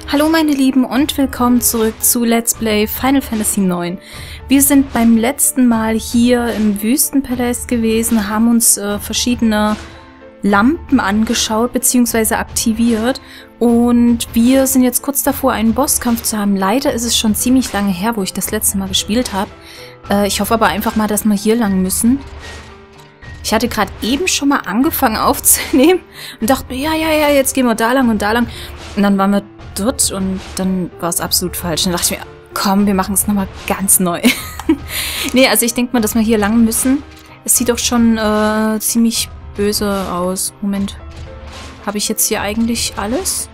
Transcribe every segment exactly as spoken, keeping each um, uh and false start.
Hallo meine Lieben und willkommen zurück zu Let's Play Final Fantasy neun. Wir sind beim letzten Mal hier im Wüstenpalast gewesen, haben uns äh, verschiedene Lampen angeschaut bzw. aktiviert und wir sind jetzt kurz davor, einen Bosskampf zu haben. Leider ist es schon ziemlich lange her, wo ich das letzte Mal gespielt habe. Äh, ich hoffe aber einfach mal, dass wir hier lang müssen. Ich hatte gerade eben schon mal angefangen aufzunehmen und dachte mir, ja, ja, ja, jetzt gehen wir da lang und da lang. Und dann waren wir dort und dann war es absolut falsch. Und dann dachte ich mir, komm, wir machen es nochmal ganz neu. Nee, also ich denke mal, dass wir hier lang müssen. Es sieht doch schon äh, ziemlich böse aus. Moment. Habe ich jetzt hier eigentlich alles?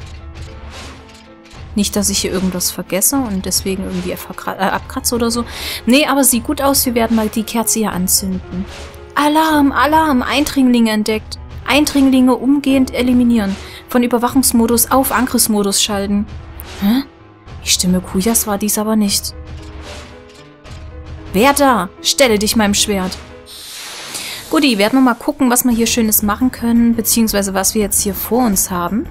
Nicht, dass ich hier irgendwas vergesse und deswegen irgendwie äh, abkratze oder so. Nee, aber sieht gut aus. Wir werden mal die Kerze hier anzünden. Alarm, Alarm, Eindringlinge entdeckt. Eindringlinge umgehend eliminieren. Von Überwachungsmodus auf Angriffsmodus schalten. Hä? Die Stimme Kuyas war dies aber nicht. Wer da? Stelle dich meinem Schwert. Guti, werden wir mal gucken, was wir hier Schönes machen können, beziehungsweise was wir jetzt hier vor uns haben.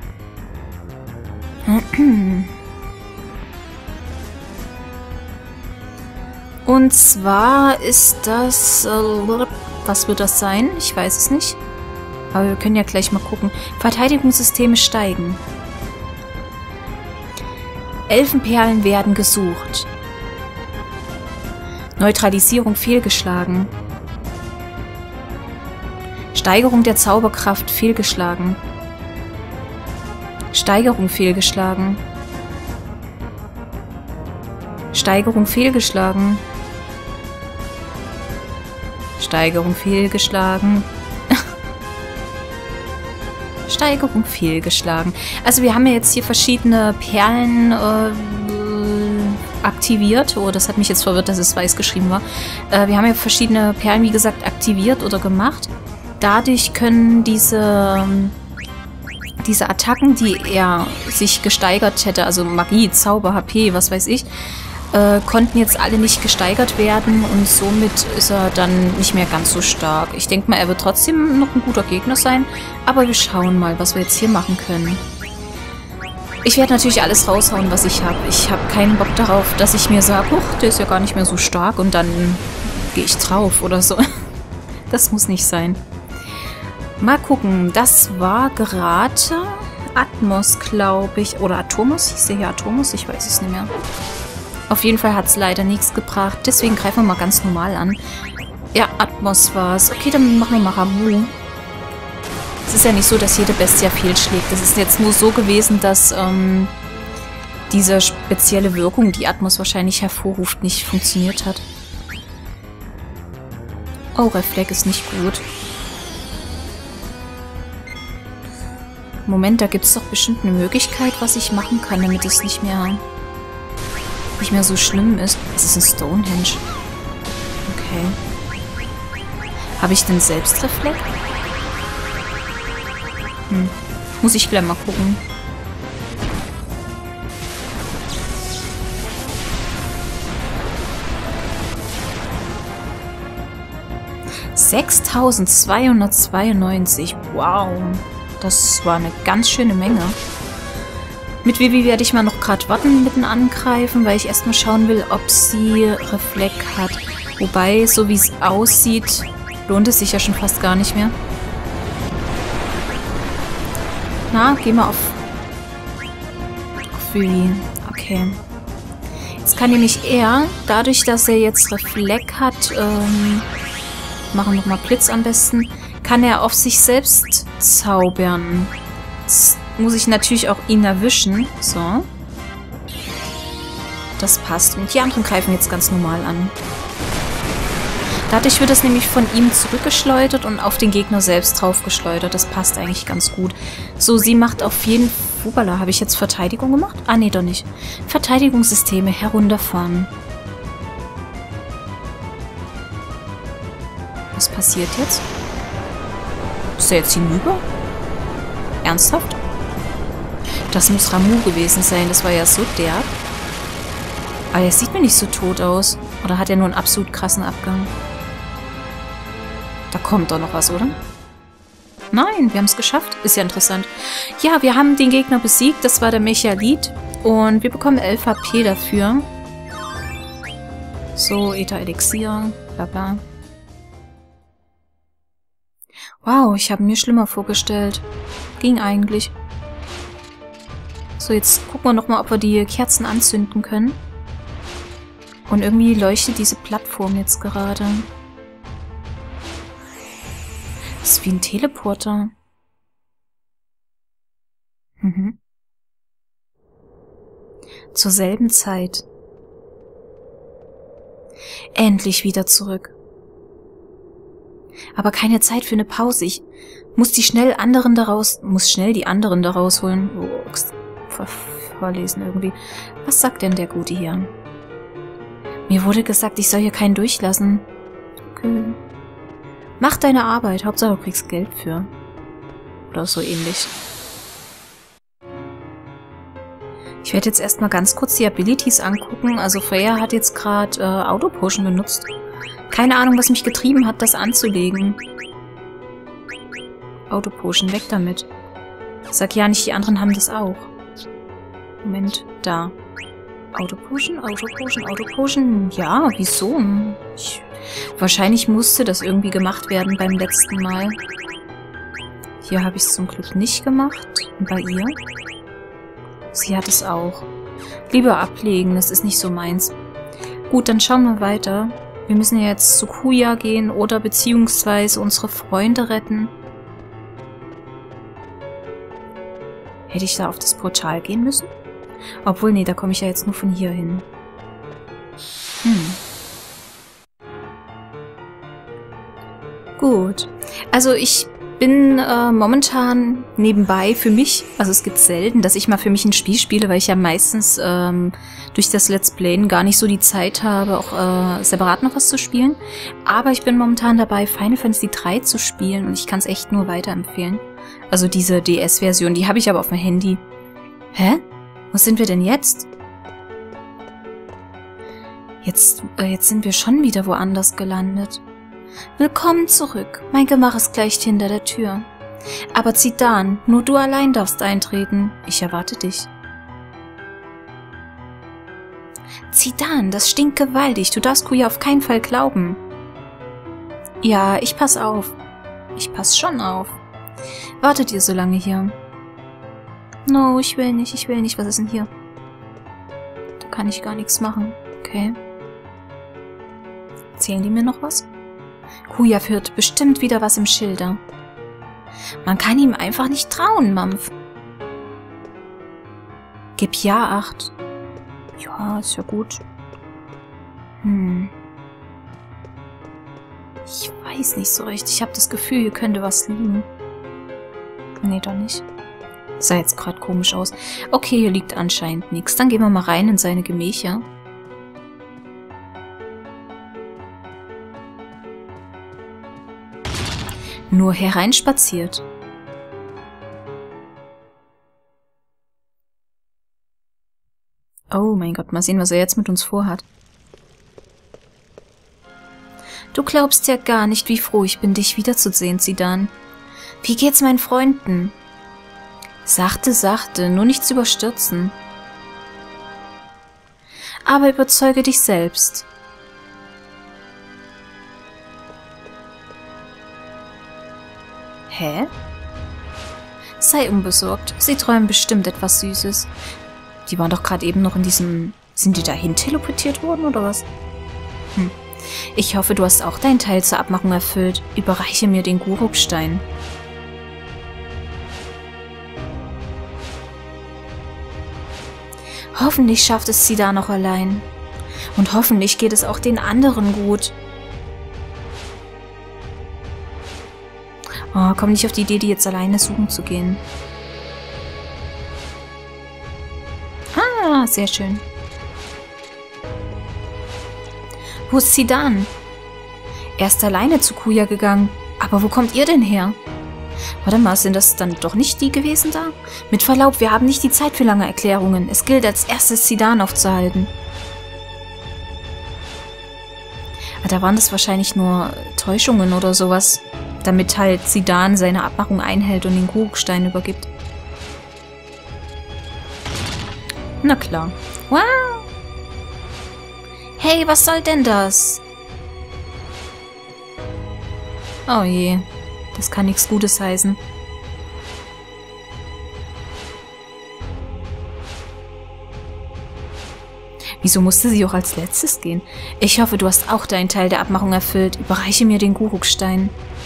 Und zwar ist das... Äh, was wird das sein? Ich weiß es nicht. Aber wir können ja gleich mal gucken. Verteidigungssysteme steigen. Elfenperlen werden gesucht. Neutralisierung fehlgeschlagen. Steigerung der Zauberkraft fehlgeschlagen. Steigerung fehlgeschlagen. Steigerung fehlgeschlagen. Steigerung fehlgeschlagen. Steigerung fehlgeschlagen. Also wir haben ja jetzt hier verschiedene Perlen äh, aktiviert. Oh, das hat mich jetzt verwirrt, dass es weiß geschrieben war. Äh, wir haben ja verschiedene Perlen, wie gesagt, aktiviert oder gemacht. Dadurch können diese, diese Attacken, die er sich gesteigert hätte, also Magie, Zauber, H P, was weiß ich, Äh, konnten jetzt alle nicht gesteigert werden und somit ist er dann nicht mehr ganz so stark. Ich denke mal, er wird trotzdem noch ein guter Gegner sein, aber wir schauen mal, was wir jetzt hier machen können. Ich werde natürlich alles raushauen, was ich habe. Ich habe keinen Bock darauf, dass ich mir sage, huch, der ist ja gar nicht mehr so stark und dann gehe ich drauf oder so. Das muss nicht sein. Mal gucken, das war gerade Atmos, glaube ich, oder Atomos. Ich sehe hier Atomos, ich weiß es nicht mehr. Auf jeden Fall hat es leider nichts gebracht. Deswegen greifen wir mal ganz normal an. Ja, Atmos war es. Okay, dann machen wir mal Ramuh. Es ist ja nicht so, dass jede Bestie fehlschlägt. Es ist jetzt nur so gewesen, dass ähm, diese spezielle Wirkung, die Atmos wahrscheinlich hervorruft, nicht funktioniert hat. Oh, Reflex ist nicht gut. Moment, da gibt es doch bestimmt eine Möglichkeit, was ich machen kann, damit es nicht mehr... nicht mehr so schlimm ist. Es ist ein Stonehenge. Okay. Habe ich denn selbst Reflex? Hm. Muss ich gleich mal gucken. sechstausendzweihundertzweiundneunzig. Wow. Das war eine ganz schöne Menge. Mit Vivi werde ich mal noch gerade warten mit dem Angreifen, weil ich erstmal schauen will, ob sie Reflex hat. Wobei, so wie es aussieht, lohnt es sich ja schon fast gar nicht mehr. Na, geh mal auf, auf Vivi. Okay. Jetzt kann nämlich er, dadurch, dass er jetzt Reflex hat, ähm, machen wir nochmal Blitz am besten, kann er auf sich selbst zaubern. Das muss ich natürlich auch ihn erwischen. So. Das passt. Und die anderen greifen jetzt ganz normal an. Dadurch wird es nämlich von ihm zurückgeschleudert und auf den Gegner selbst draufgeschleudert. Das passt eigentlich ganz gut. So, sie macht auf jeden Fall... Wubala, habe ich jetzt Verteidigung gemacht? Ah, nee, doch nicht. Verteidigungssysteme herunterfahren. Was passiert jetzt? Ist er jetzt hinüber? Ernsthaft? Das muss Ramuh gewesen sein. Das war ja so derb. Aber er sieht mir nicht so tot aus. Oder hat er nur einen absolut krassen Abgang? Da kommt doch noch was, oder? Nein, wir haben es geschafft. Ist ja interessant. Ja, wir haben den Gegner besiegt. Das war der Mechalit. Und wir bekommen elf H P dafür. So, Äther-Elixier, bla bla. Wow, ich habe mir schlimmer vorgestellt. Ging eigentlich. So, jetzt gucken wir nochmal, ob wir die Kerzen anzünden können. Und irgendwie leuchtet diese Plattform jetzt gerade. Das ist wie ein Teleporter. Mhm. Zur selben Zeit. Endlich wieder zurück. Aber keine Zeit für eine Pause. Ich muss die schnell anderen daraus, muss schnell die anderen daraus holen. Oh, ver verlesen irgendwie. Was sagt denn der Gute hier? Mir wurde gesagt, ich soll hier keinen durchlassen. Okay. Mach deine Arbeit. Hauptsache du kriegst Geld für. Oder so ähnlich. Ich werde jetzt erstmal ganz kurz die Abilities angucken. Also Freya hat jetzt gerade äh, Auto-Potion benutzt. Keine Ahnung, was mich getrieben hat, das anzulegen. Auto-Potion, weg damit. Sag ja nicht, die anderen haben das auch. Moment, da. Auto-Potion, Auto-Potion, Auto-Potion. Ja, wieso? Ich, wahrscheinlich musste das irgendwie gemacht werden beim letzten Mal. Hier habe ich es zum Glück nicht gemacht. Und bei ihr? Sie hat es auch. Lieber ablegen, das ist nicht so meins. Gut, dann schauen wir weiter. Wir müssen jetzt zu Kuja gehen oder beziehungsweise unsere Freunde retten. Hätte ich da auf das Portal gehen müssen? Obwohl, nee, da komme ich ja jetzt nur von hier hin. Hm. Gut. Also ich bin äh, momentan nebenbei für mich, also es gibt selten, dass ich mal für mich ein Spiel spiele, weil ich ja meistens ähm, durch das Let's Playen gar nicht so die Zeit habe, auch äh, separat noch was zu spielen. Aber ich bin momentan dabei, Final Fantasy drei zu spielen und ich kann es echt nur weiterempfehlen. Also diese D S-Version, die habe ich aber auf dem Handy. Hä? Wo sind wir denn jetzt? Jetzt, äh, jetzt sind wir schon wieder woanders gelandet. Willkommen zurück. Mein Gemach ist gleich hinter der Tür. Aber Zidane, nur du allein darfst eintreten. Ich erwarte dich. Zidane, das stinkt gewaltig. Du darfst Kuja auf keinen Fall glauben. Ja, ich pass auf. Ich pass schon auf. Wartet ihr so lange hier? No, ich will nicht, ich will nicht. Was ist denn hier? Da kann ich gar nichts machen. Okay. Erzählen die mir noch was? Kuja führt bestimmt wieder was im Schilde. Man kann ihm einfach nicht trauen, Mampf. Gib ja acht. Ja, ist ja gut. Hm. Ich weiß nicht so recht. Ich habe das Gefühl, hier könnte was liegen. Nee, doch nicht. Sah jetzt gerade komisch aus. Okay, hier liegt anscheinend nichts. Dann gehen wir mal rein in seine Gemächer. Nur hereinspaziert. Oh mein Gott, mal sehen, was er jetzt mit uns vorhat. Du glaubst ja gar nicht, wie froh ich bin, dich wiederzusehen, Zidane. Wie geht's meinen Freunden? Sachte, sachte, nur nichts überstürzen. Aber überzeuge dich selbst. Hä? Sei unbesorgt. Sie träumen bestimmt etwas Süßes. Die waren doch gerade eben noch in diesem... Sind die dahin teleportiert worden, oder was? Hm. Ich hoffe, du hast auch deinen Teil zur Abmachung erfüllt. Überreiche mir den Gurukstein. Hoffentlich schafft es sie da noch allein. Und hoffentlich geht es auch den anderen gut. Oh, komm nicht auf die Idee, die jetzt alleine suchen zu gehen. Ah, sehr schön. Wo ist Zidane? Er ist alleine zu Kuja gegangen. Aber wo kommt ihr denn her? Warte mal, sind das dann doch nicht die gewesen da? Mit Verlaub, wir haben nicht die Zeit für lange Erklärungen. Es gilt als erstes Zidane aufzuhalten. Da waren das wahrscheinlich nur Täuschungen oder sowas. Damit halt Zidane seine Abmachung einhält und den Gurukstein übergibt. Na klar. Wow! Hey, was soll denn das? Oh je, das kann nichts Gutes heißen. Wieso musste sie auch als letztes gehen? Ich hoffe, du hast auch deinen Teil der Abmachung erfüllt. Überreiche mir den Gurukstein.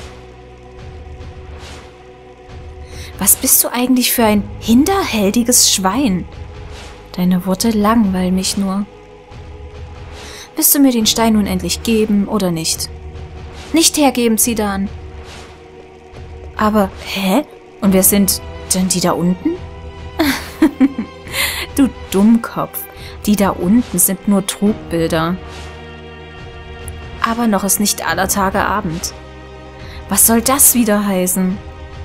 Was bist du eigentlich für ein hinterhältiges Schwein? Deine Worte langweilen mich nur. Wirst du mir den Stein nun endlich geben oder nicht? Nicht hergeben, Zidane. Aber, hä? Und wer sind denn die da unten? Du Dummkopf. Die da unten sind nur Trugbilder. Aber noch ist nicht aller Tage Abend. Was soll das wieder heißen?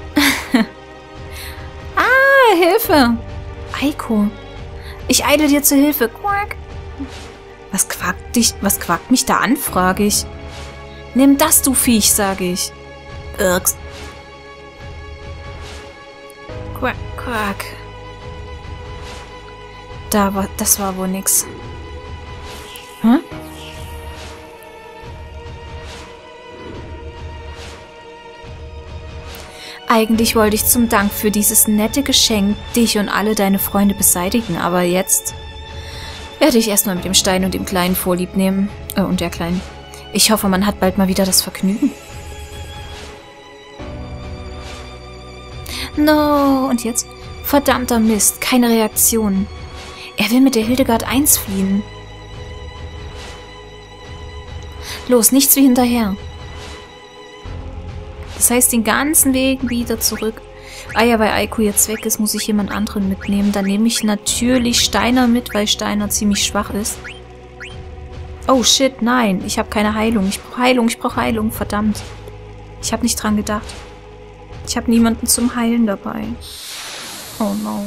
Ah, Hilfe! Aiko, ich eile dir zu Hilfe. Quack. Was quakt dich, was quakt mich da an, frage ich. Nimm das, du Viech, sage ich. Irks. Quack, quack. Da war, das war wohl nix. Hm? Eigentlich wollte ich zum Dank für dieses nette Geschenk dich und alle deine Freunde beseitigen, aber jetzt werde ich erstmal mit dem Stein und dem Kleinen Vorlieb nehmen. Äh, und der Kleinen. Ich hoffe, man hat bald mal wieder das Vergnügen. No, und jetzt? Verdammter Mist, keine Reaktion. Er will mit der Hildegard eins fliehen. Los, nichts wie hinterher. Das heißt, den ganzen Weg wieder zurück. Ah ja, weil Aiko jetzt weg ist, muss ich jemand anderen mitnehmen. Dann nehme ich natürlich Steiner mit, weil Steiner ziemlich schwach ist. Oh shit, nein. Ich habe keine Heilung. Ich brauche Heilung, ich brauche Heilung. Verdammt. Ich habe nicht dran gedacht. Ich habe niemanden zum Heilen dabei. Oh no.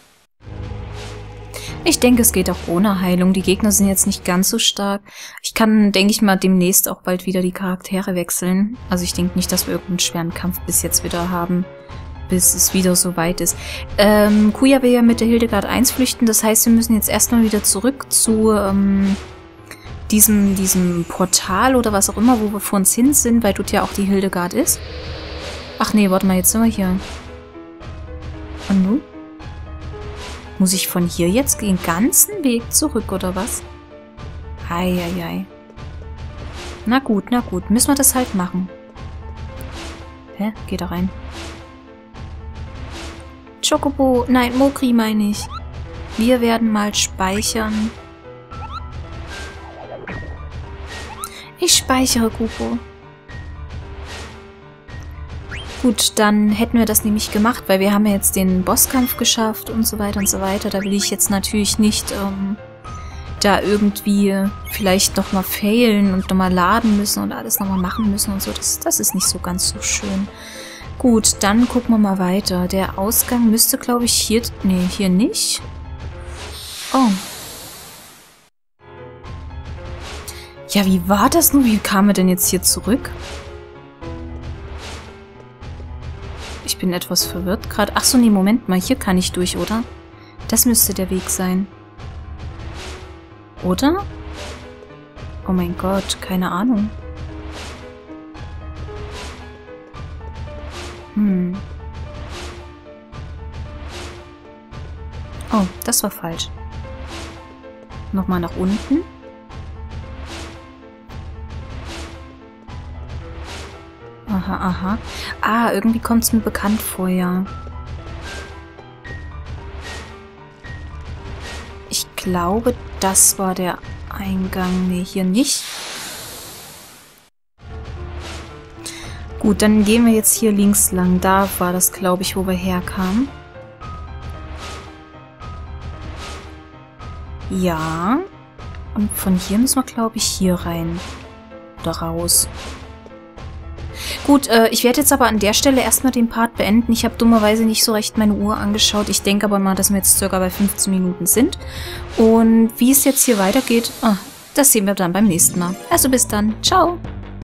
Ich denke, es geht auch ohne Heilung. Die Gegner sind jetzt nicht ganz so stark. Ich kann, denke ich mal, demnächst auch bald wieder die Charaktere wechseln. Also ich denke nicht, dass wir irgendeinen schweren Kampf bis jetzt wieder haben, bis es wieder so weit ist. Ähm, Kuja will ja mit der Hildegard eins flüchten. Das heißt, wir müssen jetzt erstmal wieder zurück zu ähm, diesem, diesem Portal oder was auch immer, wo wir vor uns hin sind, weil dort ja auch die Hildegard ist. Ach nee, warte mal, jetzt sind wir hier. Und nun? Muss ich von hier jetzt den ganzen Weg zurück, oder was? Eieiei. Na gut, na gut. Müssen wir das halt machen. Hä? Geh da rein. Chocobo. Nein, Mokri meine ich. Wir werden mal speichern. Ich speichere, Kupo. Gut, dann hätten wir das nämlich gemacht, weil wir haben ja jetzt den Bosskampf geschafft und so weiter und so weiter. Da will ich jetzt natürlich nicht ähm, da irgendwie vielleicht nochmal failen und nochmal laden müssen und alles nochmal machen müssen und so. Das, das ist nicht so ganz so schön. Gut, dann gucken wir mal weiter. Der Ausgang müsste, glaube ich, hier... Nee, hier nicht. Oh. Ja, wie war das nun? Wie kam er denn jetzt hier zurück? Ich bin etwas verwirrt gerade. Ach so, nee, Moment mal. Hier kann ich durch, oder? Das müsste der Weg sein. Oder? Oh mein Gott, keine Ahnung. Hm. Oh, das war falsch. Nochmal nach unten. Aha, aha. Ah, irgendwie kommt es mir bekannt vor, ja. Ich glaube, das war der Eingang. Nee, hier nicht. Gut, dann gehen wir jetzt hier links lang. Da war das, glaube ich, wo wir herkamen. Ja. Und von hier müssen wir, glaube ich, hier rein. Oder raus. Gut, äh, ich werde jetzt aber an der Stelle erstmal den Part beenden. Ich habe dummerweise nicht so recht meine Uhr angeschaut. Ich denke aber mal, dass wir jetzt circa bei fünfzehn Minuten sind. Und wie es jetzt hier weitergeht, oh, das sehen wir dann beim nächsten Mal. Also bis dann. Ciao!